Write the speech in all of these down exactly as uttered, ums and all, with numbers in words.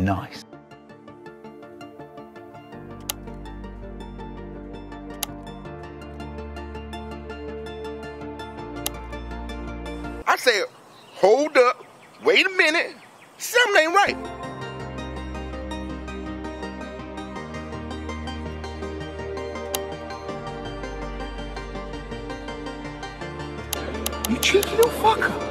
nice. I said, hold up, wait a minute, something ain't right. You cheeky little fucker.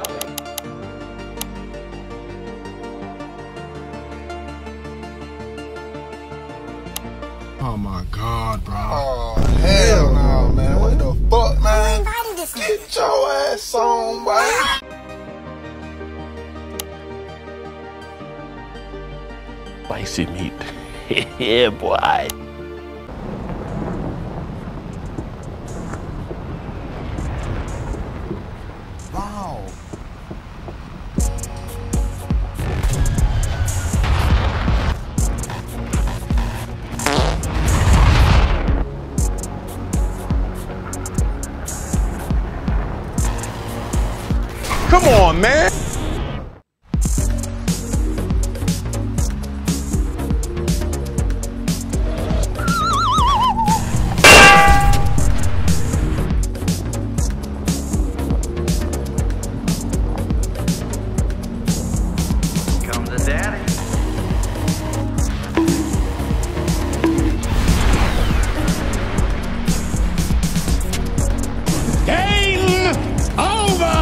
Oh my God, bro. Oh, hell no, man. What the fuck, man? Get your ass on, boy. Spicy meat. Yeah, boy. Wow. Come on, man. Come to daddy. Game over.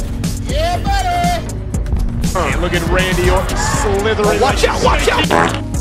Look at Randy Orton slithering. Watch out, watch out!